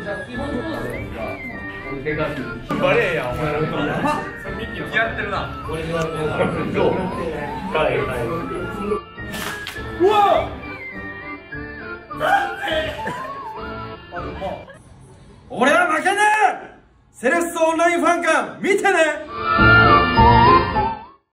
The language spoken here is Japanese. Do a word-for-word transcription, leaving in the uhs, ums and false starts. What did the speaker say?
バレエやんお前。やばっ。それミッキーのやってるな。どう？はいはい。うわ。俺は負けねえ。セレッソオンラインファン間見てね。